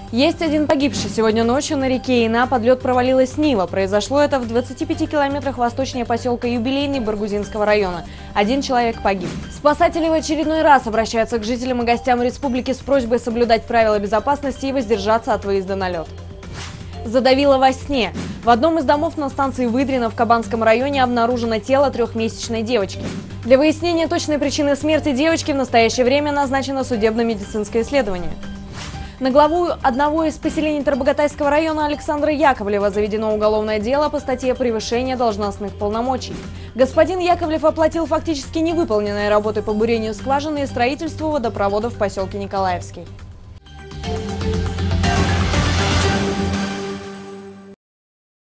Есть один погибший. Сегодня ночью на реке Ина под лед провалилась Нива. Произошло это в 25 километрах восточнее поселка Юбилейный Баргузинского района. Один человек погиб. Спасатели в очередной раз обращаются к жителям и гостям республики с просьбой соблюдать правила безопасности и воздержаться от выезда на лед. Задавило во сне. В одном из домов на станции Выдрино в Кабанском районе обнаружено тело трехмесячной девочки. Для выяснения точной причины смерти девочки в настоящее время назначено судебно-медицинское исследование. На главу одного из поселений Тарбагатайского района Александра Яковлева заведено уголовное дело по статье «Превышение должностных полномочий». Господин Яковлев оплатил фактически невыполненные работы по бурению скважины и строительству водопровода в поселке Николаевский.